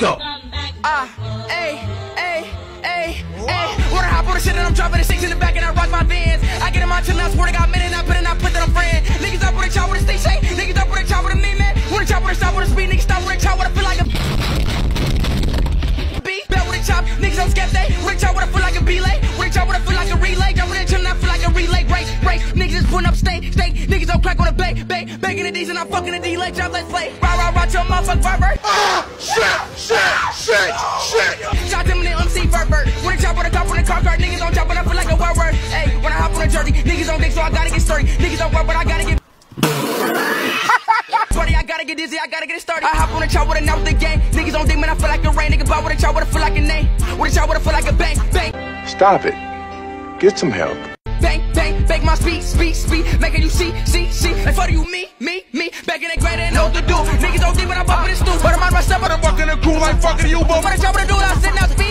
go. Wanna hop on the shit and I'm dropping the 6 in the back and I rock my Vans. I get in my chill, I swear to God, man, and I put that I'm friend. Niggas up with a chop with a stick shake. Niggas up with a chop with a me, man. Wanna chop with a stop with a speed, niggas stop with a chop with a feel like a beat. Belt with a chop, niggas don't skip they. With a chop with a feel like a belay. With a chop with a feel like a relay. Jump with a chill and I feel like a relay. Break, niggas just putting up steak. Niggas don't crack on a bake. Baking the D's and I'm fucking the D like job, let's play. Rah, your motherfucker, pervert. Shit. Shot them in the MC pervert. When I chop on the top on the car, niggas don't chop, but I feel like a word. Hey, when I hop on the jersey, niggas don't dick, so I gotta get sturdy. Niggas don't work, but I gotta get funny, I gotta get dizzy, I gotta get it started. I hop on the chop with a now with the gang. Niggas don't think, man, I feel like a rain. Nigga ball with a chop with a feel like a name. With a chop with a feel like a bang. Stop it. Get some help. Bang my speed, making you see. Like for you, me, back in the grade and know what to do. Niggas don't think when I'm bumping this stool, but I'm on myself, but I'm walking the crew like fucking you, but when I chop with a dude, I sit now.